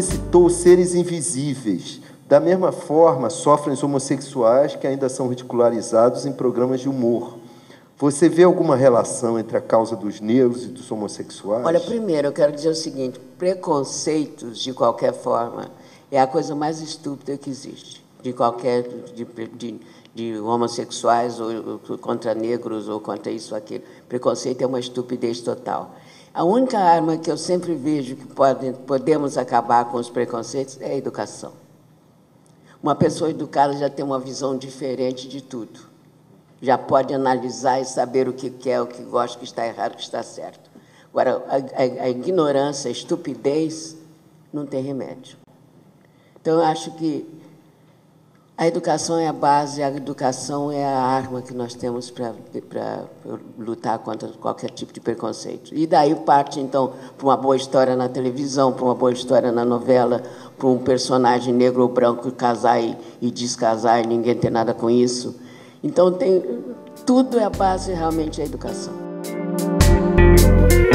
citou seres invisíveis. Da mesma forma, sofrem os homossexuais que ainda são ridicularizados em programas de humor. Você vê alguma relação entre a causa dos negros e dos homossexuais? Olha, primeiro, eu quero dizer o seguinte, preconceitos, de qualquer forma, é a coisa mais estúpida que existe, de homossexuais, ou contra negros, ou contra isso ou aquilo. Preconceito é uma estupidez total. A única arma que eu sempre vejo que podemos acabar com os preconceitos é a educação. Uma pessoa educada já tem uma visão diferente de tudo. Já pode analisar e saber o que quer, o que gosta, o que está errado, o que está certo. Agora, a ignorância, a estupidez, não tem remédio. Então, eu acho que a educação é a base, a educação é a arma que nós temos para lutar contra qualquer tipo de preconceito. E daí parte, então, para uma boa história na televisão, para uma boa história na novela, para um personagem negro ou branco casar e descasar e ninguém ter nada com isso. Então, tudo é a base realmente da educação.